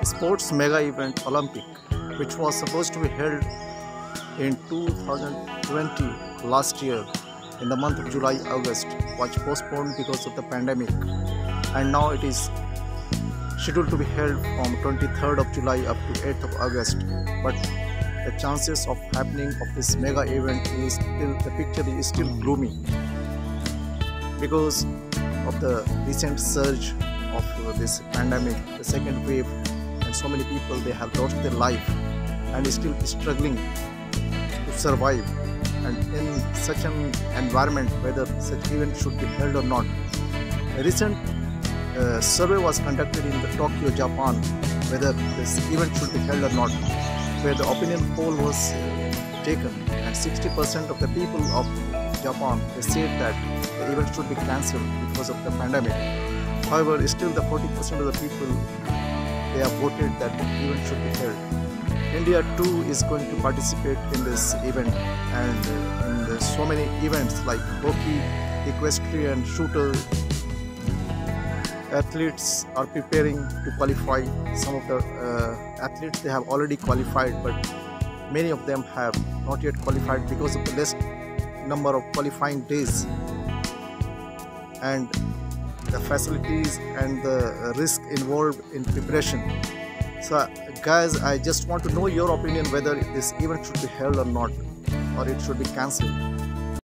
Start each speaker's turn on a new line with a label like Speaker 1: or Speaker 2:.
Speaker 1: sports mega event Olympic, which was supposed to be held in 2020 last year in the month of July August, was postponed because of the pandemic, and now it is scheduled to be held from 23rd of July up to 8th of August. But the chances of happening of this mega event is still, the picture is still gloomy because of the recent surge of this pandemic, the second wave, and so many people, they have lost their life and is still struggling to survive. And in such an environment, whether such event should be held or not, a recent survey was conducted in the Tokyo, Japan, whether this event should be held or not, where the opinion poll was taken, and 60% of the people of Japan, they said that the event should be cancelled because of the pandemic. However, still the 40% of the people, they have voted that the event should be held. India too is going to participate in this event, and in so many events like hockey, equestrian, shooter, athletes are preparing to qualify. Some of the athletes, they have already qualified, but many of them have not yet qualified because of the less number of qualifying days and the facilities and the risk involved in preparation. So guys, I just want to know your opinion whether this event should be held or not, or it should be cancelled.